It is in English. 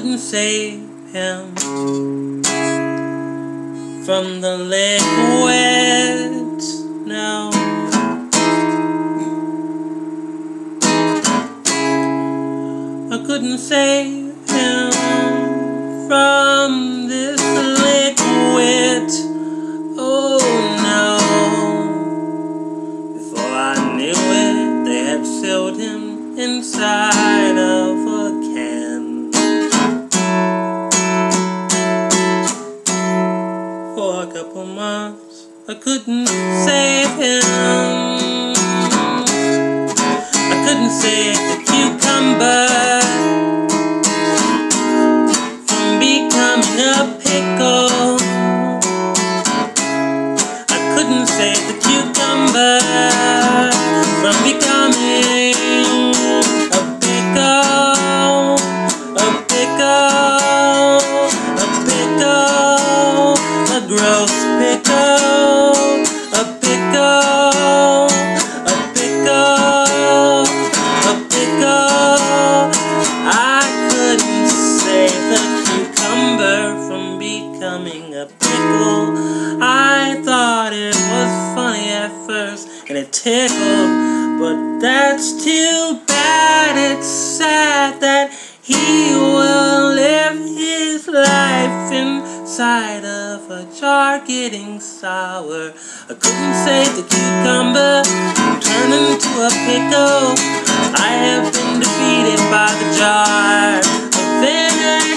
couldn't save him from the liquid, no. I couldn't save him from this liquid, oh no. Before I knew it, they had sealed him inside of a can. For a couple months, I couldn't save him. I couldn't save the cucumber from becoming a pickle. I couldn't save the cucumber from becoming a pickle, a pickle, a pickle, a gross pickle, a pickle, a pickle, a pickle. I couldn't save the cucumber from becoming a pickle. I thought it was funny at first, and it tickled, but that's too bad. It's sad that he will live his life inside of a jar getting sour. I couldn't save the cucumber from turning into a pickle. I have been defeated by the jar of vinegar.